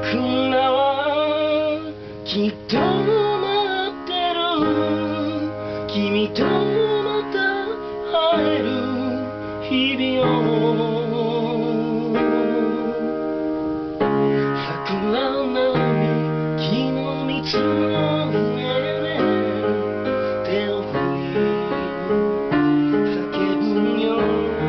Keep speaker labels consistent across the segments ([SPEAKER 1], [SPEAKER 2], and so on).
[SPEAKER 1] らはきっと待ってる。君とまた会える日々を。桜並木の道の上で手を振り叫ぶよ。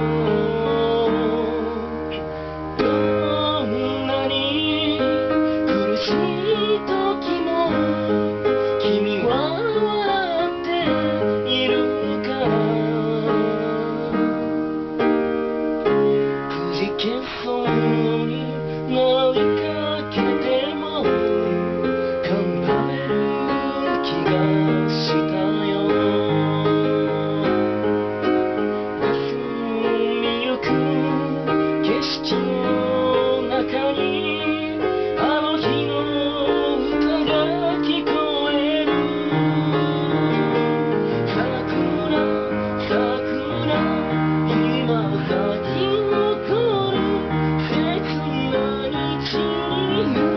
[SPEAKER 1] どんなに苦しい時も君は笑っているから。くじけそうになりかけても頑張れる気がしたよ。霞みゆく景色の中にあの日の歌が聞こえる。桜桜今咲き誇る切な日に